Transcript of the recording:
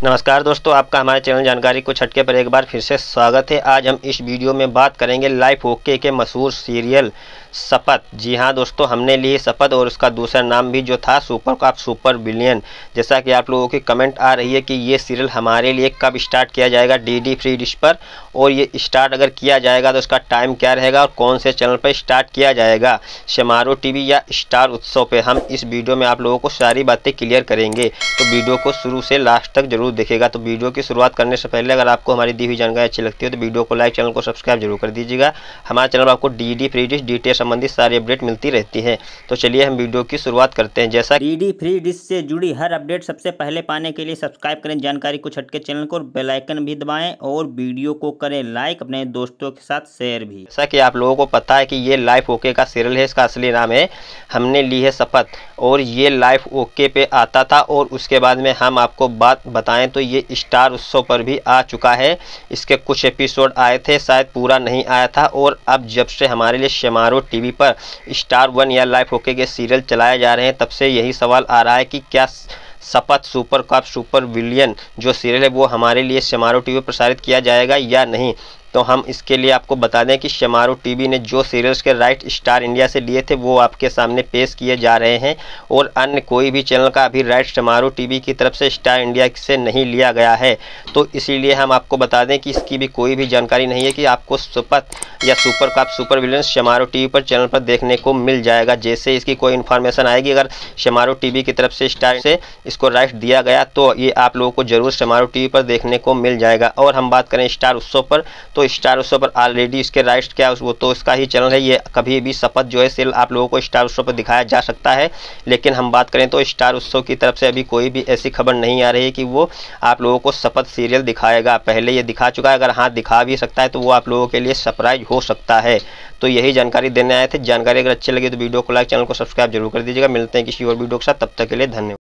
नमस्कार दोस्तों, आपका हमारे चैनल जानकारी कुछ हटके पर एक बार फिर से स्वागत है। आज हम इस वीडियो में बात करेंगे लाइफ ओके के मशहूर सीरियल शपथ। जी हाँ दोस्तों, हमने ली शपथ और उसका दूसरा नाम भी जो था सुपर कप सुपर विलियन। जैसा कि आप लोगों की कमेंट आ रही है कि ये सीरियल हमारे लिए कब स्टार्ट किया जाएगा डीडी फ्री डिश पर, और ये स्टार्ट अगर किया जाएगा तो उसका टाइम क्या रहेगा और कौन से चैनल पर स्टार्ट किया जाएगा, समारोह टीवी या स्टार उत्सव पे। हम इस वीडियो में आप लोगों को सारी बातें क्लियर करेंगे, तो वीडियो को शुरू से लास्ट तक जरूर देखेगा। तो वीडियो की शुरुआत करने से पहले अगर आपको हमारी दी हुई जानकारी अच्छी लगती है तो वीडियो को लाइक, चैनल को सब्सक्राइब जरूर कर दीजिएगा। हमारे चैनल पर आपको डीडी फ्री डिश डीटीएच संबंधित सारी अपडेट मिलती रहती है। तो चलिए हम वीडियो की शुरुआत करते हैं। जैसा डीडी फ्री डिश से जुड़ी हर अपडेट सबसे पहले पाने के लिए सब्सक्राइब करें जानकारी कुछ हटके चैनल को, बेल आइकन भी दबाएं और वीडियो को करें लाइक, अपने दोस्तों के साथ शेयर भी। जैसा कि आप लोगों को पता है कि ये लाइफ ओके का सीरियल है, इसका असली नाम है हमने ली है शपथ, और ये लाइफ ओके पे आता था। और उसके बाद में हम आपको बात बताएं तो ये स्टार उत्सव पर भी आ चुका है। इसके कुछ एपिसोड आए थे, शायद पूरा नहीं आया था। और अब जब से हमारे लिए समारोह टीवी पर स्टार वन या लाइफ ओके के सीरियल चलाए जा रहे हैं, तब से यही सवाल आ रहा है कि क्या शपथ सुपर कप सुपर विलियन जो सीरियल है वो हमारे लिए समारोह टीवी पर प्रसारित किया जाएगा या नहीं। तो हम इसके लिए आपको बता दें कि समारोह टीवी ने जो सीरियल्स के राइट स्टार इंडिया से लिए थे वो आपके सामने पेश किए जा रहे हैं, और अन्य कोई भी चैनल का अभी राइट समारोह टीवी की तरफ से स्टार इंडिया से नहीं लिया गया है। तो इसीलिए हम आपको बता दें कि इसकी भी कोई भी जानकारी नहीं है कि आपको शपथ या सुपर कप सुपर विलियन समारोह टीवी पर चैनल पर देखने को मिल जाएगा। जैसे इसकी कोई इन्फॉर्मेशन आएगी, अगर समारोह टीवी की तरफ से स्टार से इसको राइट दिया गया तो ये आप लोगों को जरूर समारोह टीवी पर देखने को मिल जाएगा। और हम बात करें स्टार उत्सव पर, तो स्टार उत्सव पर ऑलरेडी इसके राइट्स क्या वो तो इसका ही चैनल है। ये कभी भी शपथ जो है सीरियल आप लोगों को स्टार उत्सव पर दिखाया जा सकता है। लेकिन हम बात करें तो स्टार उत्सव की तरफ से अभी कोई भी ऐसी खबर नहीं आ रही है कि वो आप लोगों को शपथ सीरियल दिखाएगा। पहले ये दिखा चुका है, अगर हाँ दिखा भी सकता है तो वो आप लोगों के लिए सरप्राइज हो सकता है। तो यही जानकारी देने आए थे। जानकारी अगर अच्छी लगी तो वीडियो को लाइक, चैनल को सब्सक्राइब जरूर कर दीजिएगा। मिलते हैं किसी और वीडियो के साथ, तब तक के लिए धन्यवाद।